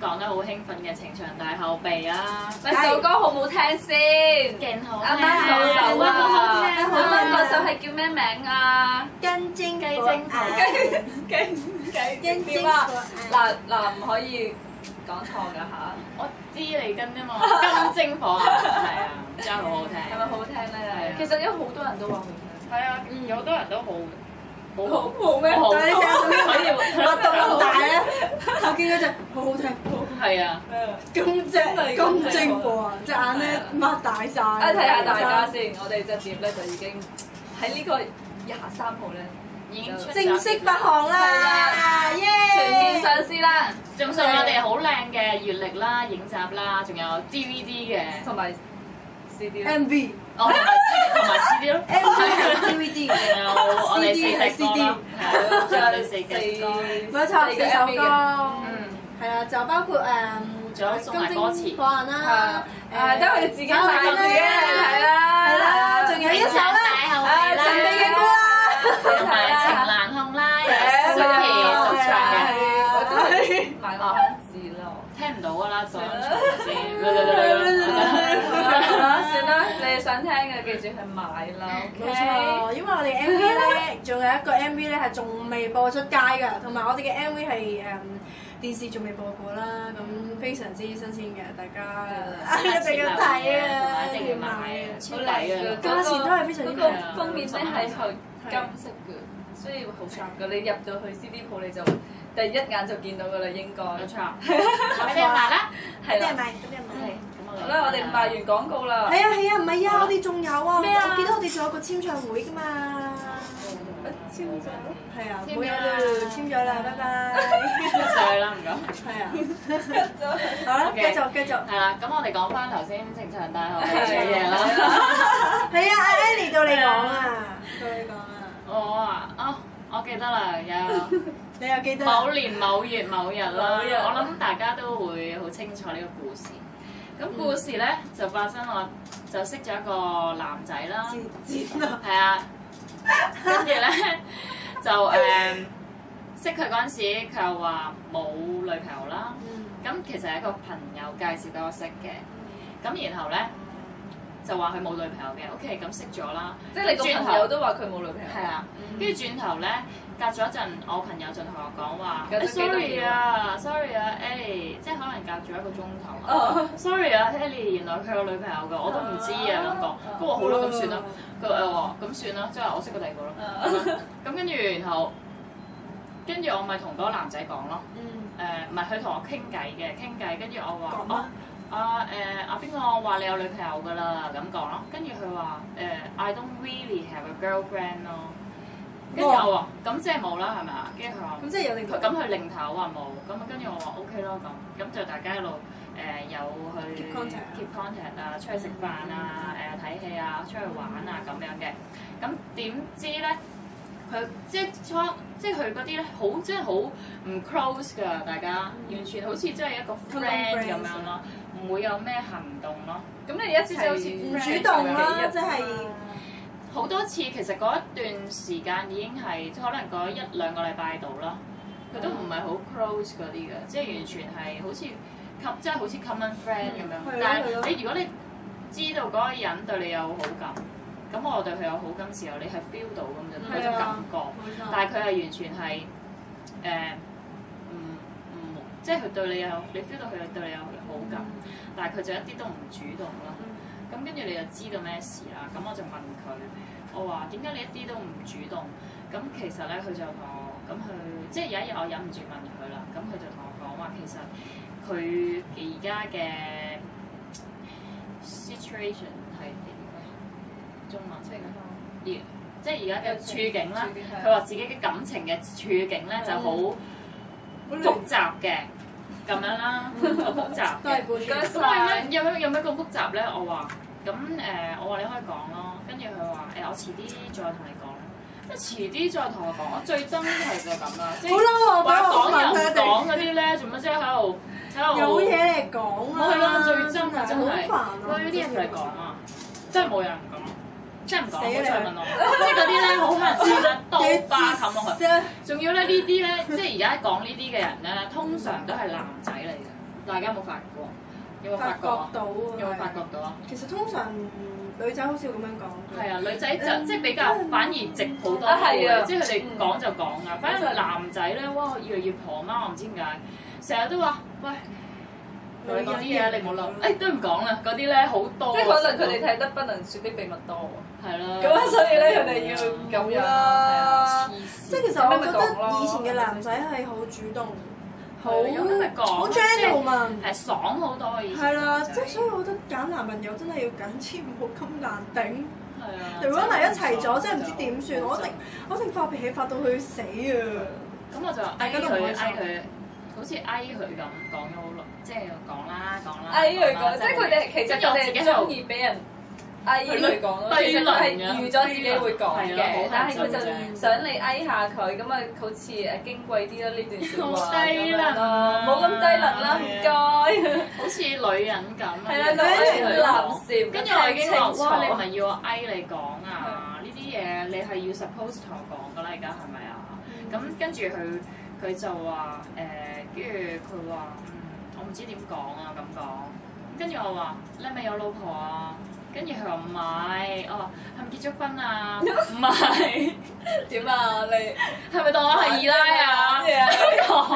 講得好興奮嘅情場大後備啊！ 喂，首歌好唔好聽先？ 勁好啱啱首首啊！ 好聽啱啱嗰首係叫咩名啊？ 跟精雞精火雞點啊？嗱，唔可以講錯㗎嚇。 我知你跟啫嘛，金精火啊，係啊，真係好好聽。 係咪好聽係啊咧？其實有好多人都話好聽。 係啊，有好多人都好好咩？ 好但係你聽可以畫到咁大咧，我見嗰隻好好聽， 係啊， 金精火啊！隻眼咧擘大晒。 睇下大家先，我哋隻碟咧就已經喺呢個23號咧已經出咗正式發行啦，耶！ 全面上市啦， 仲送我哋好靚嘅月曆啦、影集啦，仲有 DVD 嘅， 同埋 CD 啦。 MV 哦，同埋 CD 咯 DVD 仲有我哋四隻歌啦，係啊，仲有我哋四隻歌， 冇錯，四首歌， 嗯， 係啊，就包括仲有送埋歌詞金精火人啦， 等佢哋自己買自己係啦， 係啦，仲有一首咧，神秘嘅歌啦， 同埋情難控啦，有舒淇獨唱嘅， 我都係買個香字咯。 聽唔到㗎啦，講算啦，你哋想聽嘅記住去買啦。 冇錯，因為我哋 MV 咧，仲有一個 MV 咧係仲未播出街㗎，同埋我哋嘅 MV 係電視仲未播過啦，咁非常之新鮮嘅，大家一定要睇啊， 一定要買啊，超抵啊！ 價錢都係非常之嗰個封面咧係金色嘅，所以好 sharp 嘅。你入到去 CD 鋪你就第一眼就見到㗎啦，應該。 冇錯，俾你買啦， 係啦。好啦，我哋賣完廣告啦。 係啊，唔係啊，我哋仲有啊， 咩啊我見到我哋仲有個簽唱會㗎嘛。 簽咗。 係啊，冇有啦，簽咗啦，拜拜。 上去啦，唔該。 係啊。好啦，繼續。 係啦，咁我哋講翻頭先情場大後備嘅嘢啦。 係啊，阿 Ellie 到你講啊，到你講啊。 我記得啦，有。 你又記得？ 某年某月某日啦，我諗大家都會好清楚呢個故事。咁故事咧就發生我就識咗一個男仔啦，係啊，跟住咧就識佢嗰陣時，佢又話冇女朋友啦。咁其實係一個朋友介紹俾我識嘅，咁然後咧就話佢冇女朋友嘅 ，OK， 咁識咗啦。 即係你個朋友都話佢冇女朋友。 係啊，跟住轉頭咧。隔咗一陣，我朋友就同我講話：sorry 啊，Ellie，即係可能隔咗1個鐘頭啊。sorry 啊，Ellie，原來佢有女朋友㗎，我都唔知啊咁講。咁我好啦，咁算啦。佢話咁算啦，即係我識個第二個咯。咁跟住然後，跟住我咪同嗰個男仔講咯。唔係佢同我傾偈，跟住我話邊個話你有女朋友㗎啦咁講咯。跟住佢話I don't really have a girlfriend 咯。跟住我話咁即係冇啦，係咪啊？跟住佢話咁即係有另咁佢擰頭話冇，咁跟住我話 OK 咯咁就大家一路有去 keep contact 啊，出去食飯啊，睇戲啊，出去玩啊咁樣嘅。咁點知咧，佢即係佢嗰啲咧，好即係好唔 close 㗎，大家完全好似真係一個 friend 咁樣咯，唔會有咩行動咯。咁你一次就好似唔主動啦，即係。 好多次其實嗰一段時間已經係可能嗰1-2個禮拜度啦，佢都唔係好 close 嗰啲嘅，即係完全係好似即係好似 common friend 咁樣。但係如果你知道嗰個人對你有好感，咁我對佢有好感時候，你係 feel 到咁就嗰種感覺。但係佢係完全係即係佢對你你 feel 到佢對你有好感，但係佢就一啲都唔主動咯。咁跟住你就知道咩事啦，咁我就問佢，我話點解你一啲都唔主動？咁其實咧佢就同我，咁佢即係有一日我忍唔住問佢啦，咁佢就同我講話，其實佢而家嘅 situation 係點嘅？中文即係而家嘅處境啦。佢話自己嘅感情嘅處境咧就好複雜嘅。咁樣啦，好複雜嘅。咁有咩咁複雜咧？我話咁我話你可以講咯。跟住佢話我遲啲再同你講。遲啲再同我講。我最憎係就咁啦，即係話講又唔講嗰啲咧，做乜啫喺度有嘢嚟講啊！ 係啊，最憎啊真係。 好煩啊！ 呢啲嘢嚟講啊，真係冇人講。真係唔講，唔好再問我。即係嗰啲咧，好乞人憎啦，刀疤冚落去。仲要咧呢啲咧，即係而家講呢啲嘅人咧，通常都係男仔嚟嘅。 大家有冇發覺？有冇發覺啊？有冇發覺到啊？ 其實通常女仔好少咁樣講。 係啊，女仔就即係比較反而直好多嘅，即係佢哋講就講啊。反正男仔咧，哇越嚟越婆媽，我唔知點解，成日都話喂。嗰啲嘢你冇諗，都唔講啦。嗰啲咧好多， 即係可能佢哋睇得不能説的秘密多喎。 係啦。 咁所以咧佢哋要咁樣啦。 即係其實我覺得以前嘅男仔係好主動，好 gentleman， 係爽好多嘅以前。 係啦，即係所以我覺得揀男朋友真係要揀啲唔好咁難頂。 係啊。 如果埋一齊咗，真係唔知點算，我一定發脾氣發到佢死啊！ 咁我就嗌佢。好似嗌佢咁講咗好耐，即係講啦。 嗌佢講，即係佢哋其實佢哋係中意俾人嗌佢講咯。其實佢係預咗自己會講嘅，但係佢就想你嗌下佢，咁啊好似誒矜貴啲啦呢段説話。 低能啊！ 冇咁低能啦，唔該。 好似女人咁。係啦，女人男士。 跟住我已經話：哇！你唔係要我嗌你講啊？呢啲嘢你係要 suppose 同我講㗎啦，而家係咪啊？咁跟住佢就話跟住佢話我唔知點講啊咁講，跟住我話你係咪有老婆啊？跟住佢話唔係，我話係咪結咗婚啊？唔係， 點啊你？ 係咪當我係二奶啊？ 係， 我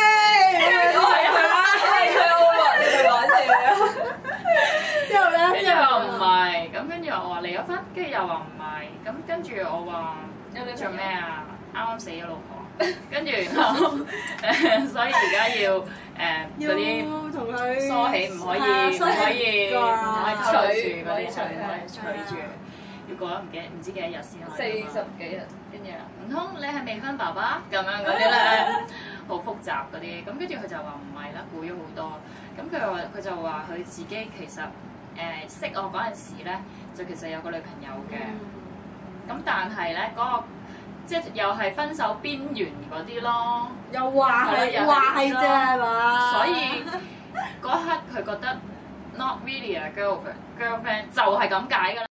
話你哋玩嘢啊！ 之後咧， 跟住佢話唔係，咁跟住我話離咗婚，跟住又話唔係，咁跟住我話你做咩啊？啱啱死咗老婆。跟住然後所以而家要嗰啲同佢梳起，唔可以溝住嗰啲，唔可以取住，要過咗唔知幾多日先可以。 40幾日， 跟住唔通你係未婚爸爸咁樣嗰啲咧，好複雜嗰啲。咁跟住佢就話唔係啦，估咗好多。咁佢就話佢自己其實識我嗰陣時咧，就其實有個女朋友嘅。咁但係咧嗰個。即係又係分手邊緣嗰啲咯， 又話係啫係嘛？ 所以嗰刻佢覺得 not really a girlfriend 就係咁解㗎啦。